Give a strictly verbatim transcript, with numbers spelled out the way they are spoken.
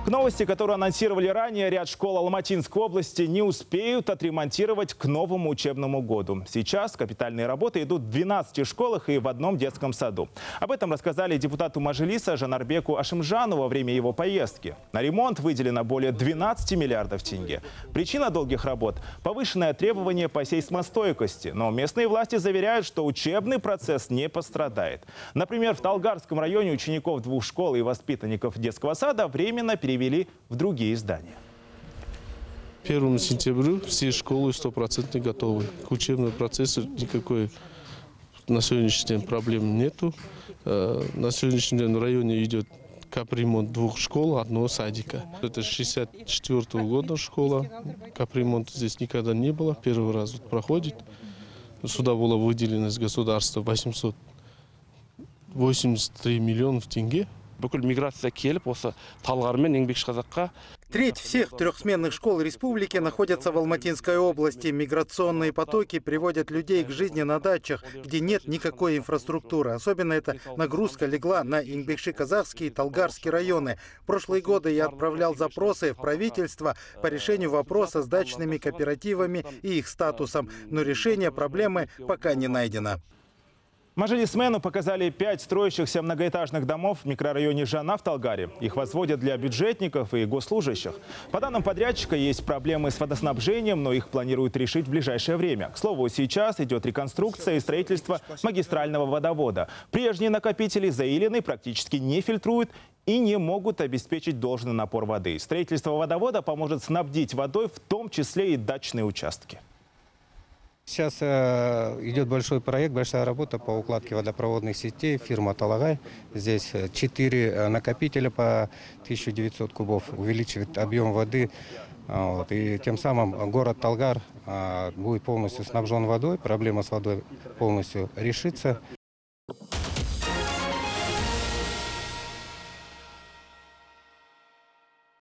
новости, которые анонсировали ранее, ряд школ Алматинской области не успеют отремонтировать к новому учебному году. Сейчас капитальные работы идут в двенадцати школах и в одном детском саду. Об этом рассказали депутату Мажилиса Жанарбеку Ашимжану во время его поездки. На ремонт выделено более двенадцати миллиардов тенге. Причина долгих работ – повышенное требование по сейсмостойкости. Но местные власти заверяют, что учебный процесс не пострадает. Например, в Талгарском районе учеников двух школ и воспитанников детского сада временно перевели в другие здания. первому сентября все школы стопроцентно готовы. К учебному процессу никакой на сегодняшний день проблем нету. На сегодняшний день в районе идет капремонт двух школ, одного садика. Это шестьдесят четвёртого года школа. Капремонта здесь никогда не было. Первый раз вот проходит. Сюда было выделено из государства восемьсот восемьдесят три миллионов тенге. Бүкіл миграция келіп, осы Талғар мен Еңбекшіқазаққа. Треть всех трехсменных школ республики находятся в Алматинской области. Миграционные потоки приводят людей к жизни на дачах, где нет никакой инфраструктуры. Особенно эта нагрузка легла на Еңбекши-Казахский и Талгарский районы. В прошлые годы я отправлял запросы в правительство по решению вопроса с дачными кооперативами и их статусом. Но решение проблемы пока не найдено. Мажилисмену показали пять строящихся многоэтажных домов в микрорайоне Жана в Талгаре. Их возводят для бюджетников и госслужащих. По данным подрядчика, есть проблемы с водоснабжением, но их планируют решить в ближайшее время. К слову, сейчас идет реконструкция и строительство магистрального водовода. Прежние накопители заилены, практически не фильтруют и не могут обеспечить должный напор воды. Строительство водовода поможет снабдить водой в том числе и дачные участки. Сейчас э, идет большой проект, большая работа по укладке водопроводных сетей. Фирма «Талагай». Здесь четыре накопителя по тысяче девятьсот кубов. Увеличивает объем воды. Вот, и тем самым город Талгар э, будет полностью снабжен водой. Проблема с водой полностью решится.